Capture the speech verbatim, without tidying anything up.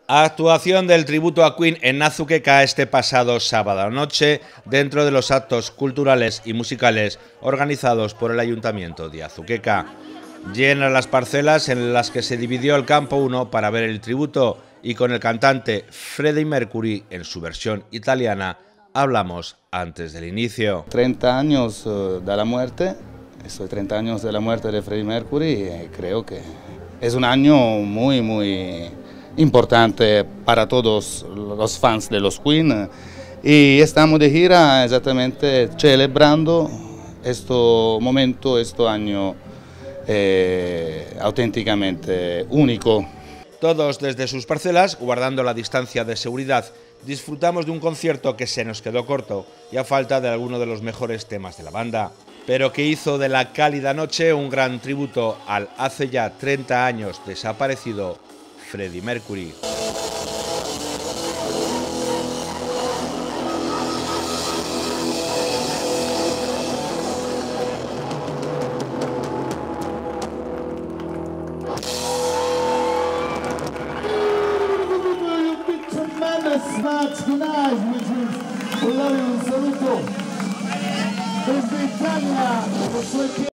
Actuación del tributo a Queen en Azuqueca este pasado sábado noche dentro de los actos culturales y musicales organizados por el Ayuntamiento de Azuqueca. Llenas las parcelas en las que se dividió el campo uno para ver el tributo y con el cantante Freddie Mercury en su versión italiana hablamos antes del inicio. treinta años de la muerte, estoy treinta años de la muerte de Freddie Mercury y creo que es un año muy muy importante para todos los fans de los Queen y estamos de gira exactamente celebrando este momento, este año eh, auténticamente único. Todos desde sus parcelas, guardando la distancia de seguridad, disfrutamos de un concierto que se nos quedó corto y a falta de alguno de los mejores temas de la banda, pero que hizo de la cálida noche un gran tributo al hace ya treinta años desaparecido Freddie Mercury. Un saluto desde Italia.